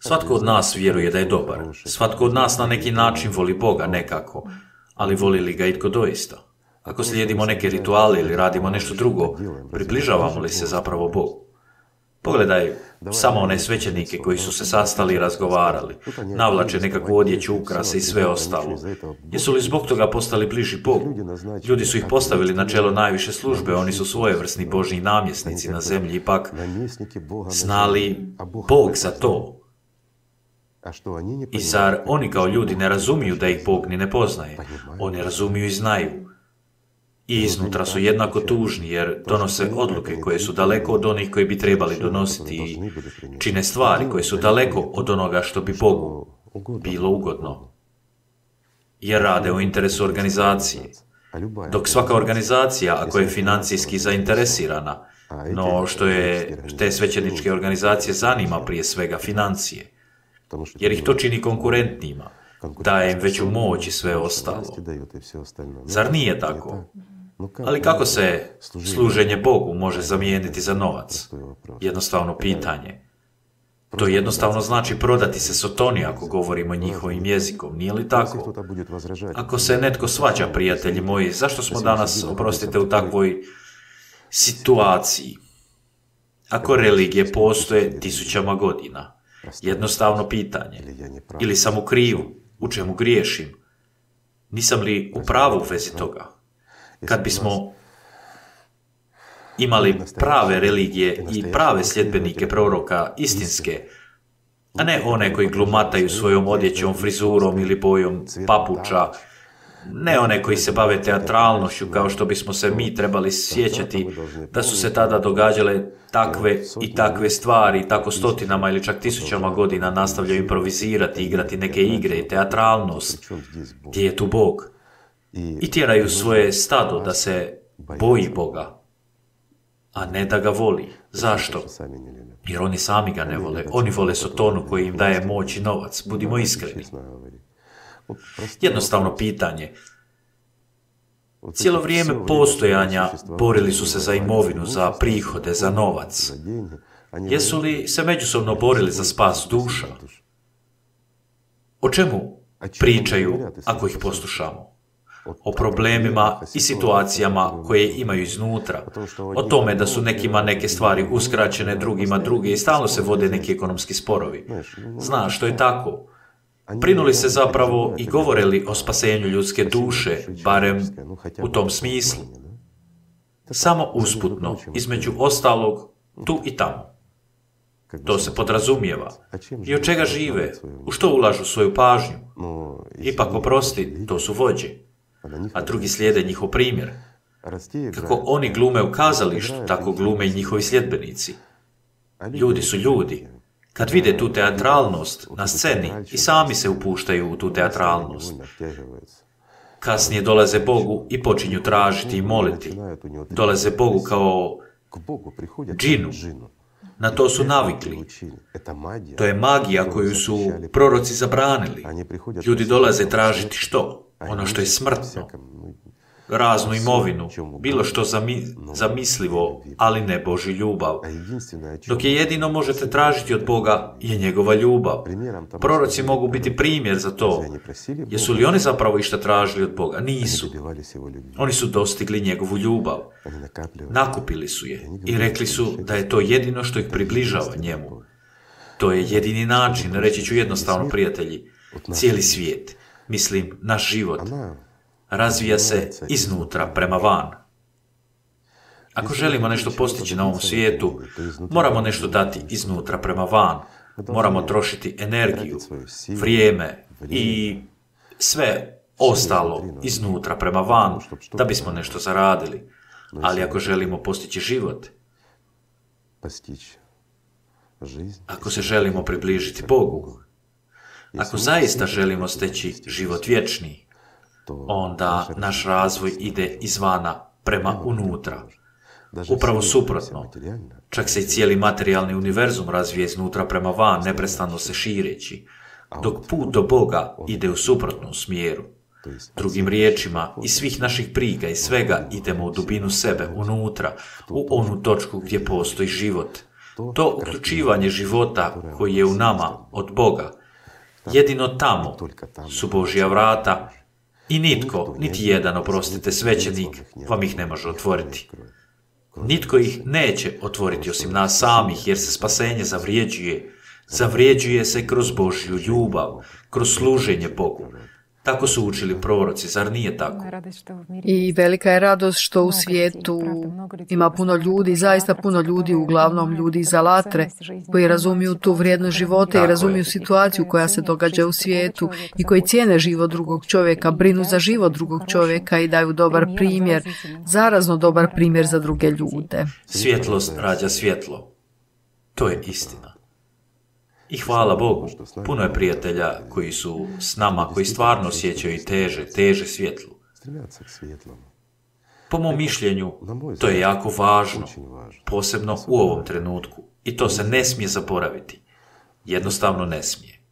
Svatko od nas vjeruje da je dobar. Svatko od nas na neki način voli Boga nekako, ali voli li ga itko doista? Ako slijedimo neke rituale ili radimo nešto drugo, približavamo li se zapravo Bogu? Pogledaj samo one svećenike koji su se sastali i razgovarali, navlače nekakvu odjeću, ukrase i sve ostalo. Jesu li zbog toga postali bliži Bogu? Ljudi su ih postavili na čelo najviše službe, oni su svojevrsni Božji namjesnici na zemlji, ipak znali Bog za to. I zar oni kao ljudi ne razumiju da ih Bog ni ne poznaje? Oni razumiju i znaju. I iznutra su jednako tužni jer donose odluke koje su daleko od onih koji bi trebali donositi i čine stvari koje su daleko od onoga što bi Bogu bilo ugodno. Jer rade u interesu organizacije. Dok svaka organizacija, ako je financijski zainteresirana, no što je te svećeničke organizacije zanima prije svega financije, jer ih to čini konkurentnima, daje im veću moć i sve ostalo. Zar nije tako? Ali kako se služenje Bogu može zamijeniti za novac? Jednostavno pitanje. To jednostavno znači prodati se Sotoni ako govorimo njihovim jezikom, nije li tako? Ako se netko svađa, prijatelji moji, zašto smo danas, oprostite, u takvoj situaciji? Ako religije postoje tisućama godina? Jednostavno pitanje. Ili sam u krivu? U čemu griješim? Nisam li u pravu u vezi toga? Kad bismo imali prave religije i prave sljedbenike proroka, istinske, a ne one koji glumataju svojom odjećom, frizurom ili bojom papuča, ne one koji se bave teatralnošću kao što bismo se mi trebali sjećati da su se tada događale takve i takve stvari, tako stotinama ili čak tisućama godina nastavljaju improvizirati, igrati neke igre i teatralnost. Gdje je tu Bog? I tjeraju svoje stado da se boji Boga, a ne da ga voli. Zašto? Jer oni sami ga ne vole. Oni vole Sotonu koji im daje moć i novac. Budimo iskreni. Jednostavno pitanje. Cijelo vrijeme postojanja borili su se za imovinu, za prihode, za novac. Jesu li se međusobno borili za spas duša? O čemu pričaju ako ih poslušamo? O problemima i situacijama koje imaju iznutra, o tome da su nekima neke stvari uskraćene, drugima druge i stalno se vode neki ekonomski sporovi. Znaš, što je tako. Brinuli se zapravo i govorili o spasenju ljudske duše, barem u tom smislu. Samo usputno, između ostalog, tu i tamo. To se podrazumijeva. I od čega žive? U što ulažu svoju pažnju? Ipak, oprosti, to su vođe. A drugi slijede njihov primjer. Kako oni glume u kazalištu, tako glume i njihovi sljedbenici. Ljudi su ljudi. Kad vide tu teatralnost na sceni, i sami se upuštaju u tu teatralnost. Kasnije dolaze Bogu i počinju tražiti i moliti. Dolaze Bogu kao džinu. Na to su navikli. To je magija koju su proroci zabranili. Ljudi dolaze tražiti što? Ono što je smrtno. Raznu imovinu, bilo što zamislivo, ali ne Božju ljubav. Dok je jedino možete tražiti od Boga je njegova ljubav. Proroci mogu biti primjer za to. Jesu li oni zapravo išta tražili od Boga? Nisu. Oni su dostigli njegovu ljubav. Nakupili su je i rekli su da je to jedino što ih približava njemu. To je jedini način, reći ću jednostavno, prijatelji, cijeli svijet, mislim, naš život, razvija se iznutra prema van. Ako želimo nešto postići na ovom svijetu, moramo nešto dati iznutra prema van. Moramo trošiti energiju, vrijeme i sve ostalo iznutra prema van da bismo nešto zaradili. Ali ako želimo postići život, ako se želimo približiti Bogu, ako zaista želimo steći život vječni, onda naš razvoj ide izvana prema unutra. Upravo suprotno. Čak se i cijeli materijalni univerzum razvije iznutra prema van, neprestano se šireći, dok put do Boga ide u suprotnom smjeru. Drugim riječima, iz svih naših briga i svega idemo u dubinu sebe, unutra, u onu točku gdje postoji život. To uključivanje života koji je u nama od Boga, jedino tamo su Božja vrata i nitko, niti jedan, oprostite, svećenik vam ih ne može otvoriti. Nitko ih neće otvoriti osim nas samih, jer se spasenje zavrijeđuje. Zavrijeđuje se kroz Božju ljubav, kroz služenje Bogu. Tako su učili proroci, zar nije tako? I velika je radost što u svijetu ima puno ljudi, zaista puno ljudi, uglavnom ljudi iza latre, koji razumiju tu vrijednost života i razumiju situaciju koja se događa u svijetu i koji cijene život drugog čovjeka, brinu za život drugog čovjeka i daju dobar primjer, zarazno dobar primjer za druge ljude. Svjetlost rađa svjetlo. To je istina. I hvala Bogu, puno je prijatelja koji su s nama, koji stvarno osjećaju i teže svjetlu. Po mom mišljenju, to je jako važno, posebno u ovom trenutku. I to se ne smije zaboraviti. Jednostavno ne smije.